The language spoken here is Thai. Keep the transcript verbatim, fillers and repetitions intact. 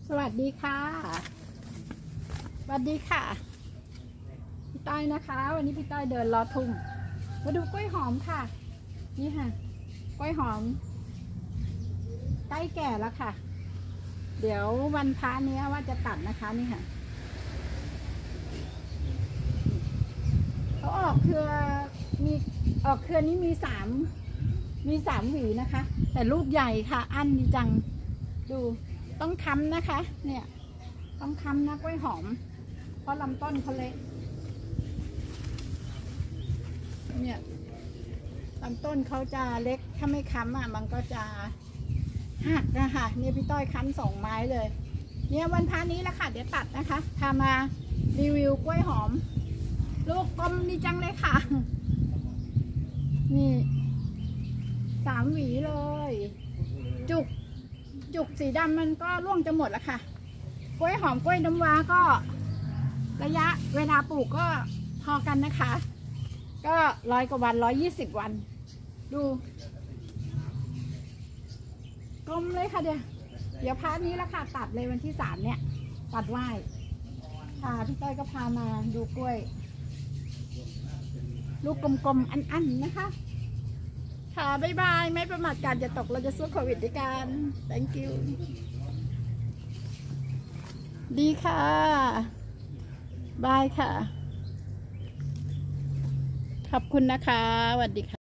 สวัสดีค่ะสวัสดีค่ะพี่ต้อยนะคะวันนี้พี่ต้อยเดินลอดทุ่งมาดูกล้วยหอมค่ะนี่ค่ะกล้วยหอมใกล้แก่แล้วค่ะเดี๋ยววันพระเนี้ยว่าจะตัดนะคะนี่ค่ะเขาออกเครือมีออกเครือนี้มีสามมีสามหวีนะคะแต่ลูกใหญ่ค่ะอันดีจังดูต้องค้ำนะคะเนี่ยต้องค้ำนะกล้วยหอมเพราะลำต้นเขาเล็กเนี่ยลำต้นเขาจะเล็กถ้าไม่ค้ำอ่ะมันก็จะหักนะคะเนี่ยพี่ต้อยค้ำสองไม้เลยเนี่ยวันพระนี้แหละค่ะเดี๋ยวตัดนะคะพามารีวิวกล้วยหอมลูกกลมดีจังเลยค่ะนี่สามหวีเลยจุกจุกสีดำมันก็ร่วงจะหมดแล้วค่ะกล้วยหอมกล้วยน้ำว้าก็ระยะเวลาปลูกก็พอกันนะคะก็ร้อยกว่าวันร้อยยี่สิบวันดูกลมเลยค่ะเดี๋ยวเดี๋ยวพาร์ทนี้ละค่ะตัดเลยวันที่สามเนี่ยตัดไหว้ค่ะพี่ต้อยก็พามาดูกล้วยลูกกลมๆอันๆนะคะค่ะบ๊ายบายไม่ประมาทการจะตกเราจะสู้โควิดด้วยกัน thank you ดีค่ะบายค่ะขอบคุณนะคะสวัสดีค่ะ